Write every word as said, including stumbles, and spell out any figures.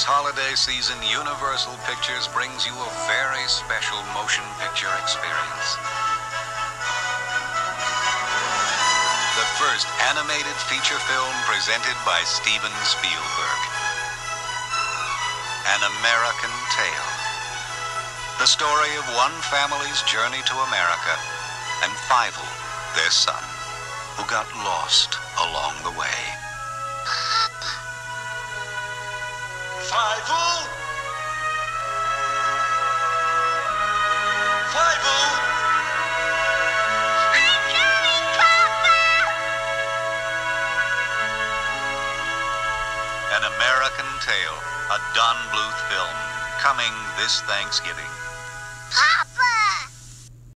This holiday season, Universal Pictures brings you a very special motion picture experience. The first animated feature film presented by Steven Spielberg. An American Tale. The story of one family's journey to America and Fievel, their son, who got lost along the way. Papa. Fievel? Fievel? I'm coming, Papa! An American Tale, a Don Bluth film, coming this Thanksgiving.